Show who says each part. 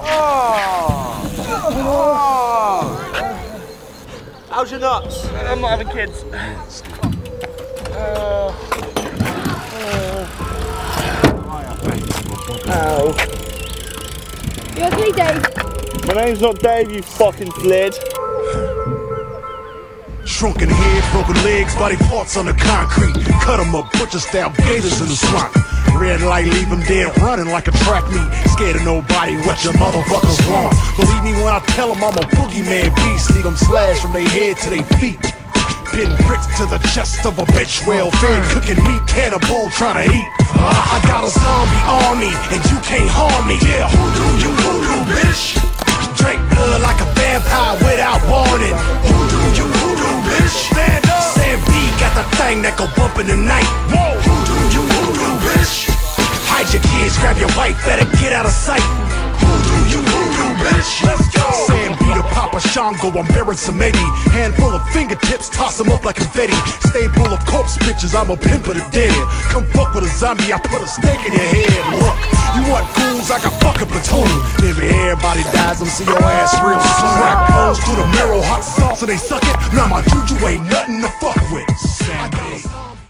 Speaker 1: How's your nuts?
Speaker 2: I'm not having kids.
Speaker 3: Ow.
Speaker 4: You okay, Dave?
Speaker 3: My name's not Dave, you fucking fled.
Speaker 5: Shrunken head, broken legs, body parts on the concrete. Cut 'em up, butcher style gators in the swamp. Red light, leave 'em dead, running like a track meet. Scared of nobody, what your motherfuckers want. Believe me when I tell 'em I'm a boogeyman beast. Leave 'em slashed from their head to their feet. Pin bricks to the chest of a bitch, well fed, cooking meat, cannibal trying to eat. I got a zombie army, and you can't harm me. Yeah, hoodoo, you hoodoo, bitch. Drink blood like a vampire without warning. Hoodoo, you hoodoo, bitch. Stand up. Sam B got the thing that go bump in the night. Whoa, hoodoo, you hoodoo, bitch. Hide your kids, grab your wife, better get out of sight. Hoodoo, you hoodoo, bitch. Let's go. Sam B to Papa Shango, I'm bearing some Eddie. Handful of fingertips, toss them up like confetti. Stable of corpse bitches, I'm a pimp of the dead. Come fuck with a zombie, I put a stake in your head. Look, you want ghouls, I got fucking platoon. If everybody dies, I'm see your ass real soon. Crack holes to the marrow, hot sauce, and they suck it. Now my juju ain't nothing to fuck with. Sam B.